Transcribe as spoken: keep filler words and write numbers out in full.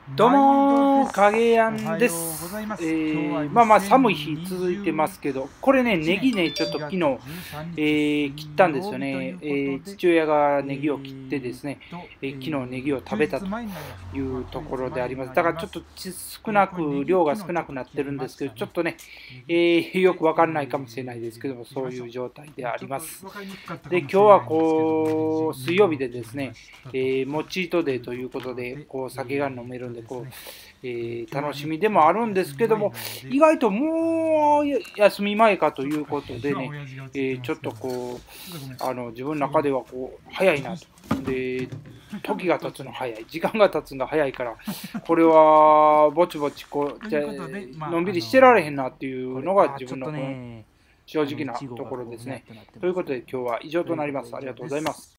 どうもー、影やんでおはようす。 ございます。 え今日はーまあまあ寒い日続いてますけど、これね、ネギね、ちょっと昨日、えー切ったんですよね。えー父親がネギを切ってですね、えー昨日ネギを食べたというところであります。だからちょっとち少なく、量が少なくなってるんですけど、ちょっとね、えーよくわかんないかもしれないですけども、そういう状態であります。で、今日はこう、水曜日でですね、えー、もうチートデーということで、こう、酒が飲めるんで、こう、えー楽しみでもあるんですけども、意外ともう休み前かということでね、えーちょっとこう、あの、自分の中ではこう、早いなと。で、時が経つの早い、時間が経つのが早いから、これはぼちぼちこう、じゃのんびりしてられへんなっていうのが自分のこの正直なところですね。ということで今日は以上となります。ありがとうございます。